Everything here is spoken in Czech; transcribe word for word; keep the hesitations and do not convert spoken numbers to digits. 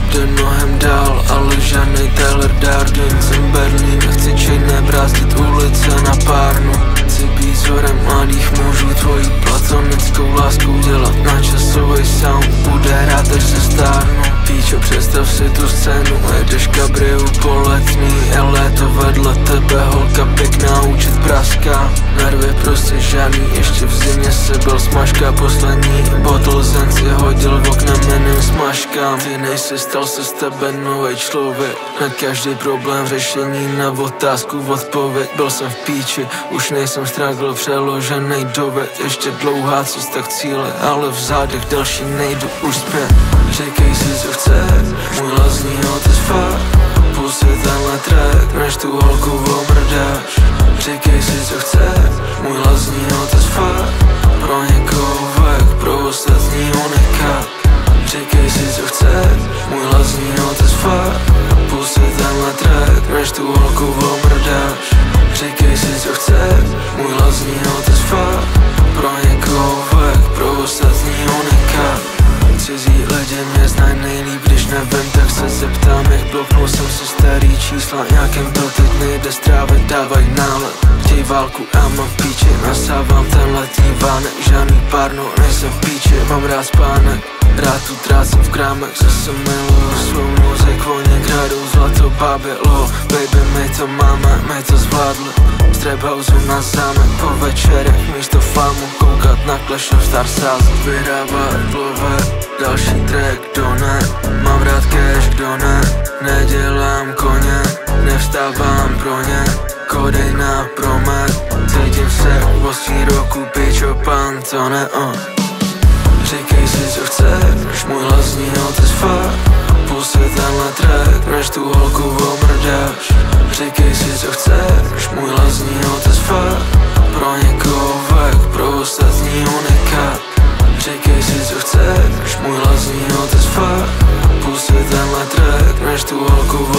jde mnohem dál, ale žádnej Tyler Darden. Jsem Berlín, nechci čejné brázdit ulice na párnu. Chci být vzorem mladých mužů, tvojí platonickou láskou dělat na časový sound. Bude hrát, až se stárnu. Píčo, představ si tu scénu, jedeš kabriu po letní, je léto vedle tebe, holka pěkná, účet praská. Nervy prostě žádný, ještě v zimě se byl smažka. Poslední bottle zen si hodil v oknem, jiným smažkám. Ty nejsi, stal se z tebe novej člověk. Na každý problém řešení, na otázku odpověď. Byl jsem v píči, už nejsem stragl, přeloženej dověd. Ještě dlouhá cesta k cíli, ale v zádech další nejdu už zpět. Říkej si, co chceš, můj lazní otec fakt. Pusti tenhle track, než tu holku omrdáš. Říkej si, co chceš, můj lazní otec fakt. Pro někoho vek, pro ostatní unikát. Říkej si, co chceš, můj lazní otec fakt. Pusti tenhle track, než tu holku omrdáš. Říkej si, co chceš, můj lazní otec fakt. Pro někoho vek, pro ostatní unikát. Cizí lidi mě znají nejlíp, když nevím, tak se zeptám, jak bloknul jsem si starý čísla. Nějakým to teď nejde strávit, dávaj nálet. Chtěj válku, já mám v píči, nasávám tenhle vánek. Žádný párno, nejsem v píči, mám rád spánek. Rád tu trácím v krámech, zase miluju svou muzik. Oni kradou zlato, bábilo, baby, my to máme, my to zvládli. Strap house na zámek, po večerech místo famu. Koukat na Clash of Stars, sázet, vyrábat plové. Další track, kdo ne, mám rád cash, kdo ne. Nedělám koně, nevstávám pro ně. Kodej na promet, cítím se osmý roku, pičo, pan, to ne on. Říkej si, co chceš, můj vlastní otec fakt. Pusti tenhle track, než tu holku omrdáš. Říkej si, co chceš, můj vlastní otec fakt. Pro někoho vek, pro ostatní unikát. Říkej si, co chceš, můj vlastní otec fakt. Pusti tenhle track, než tu holku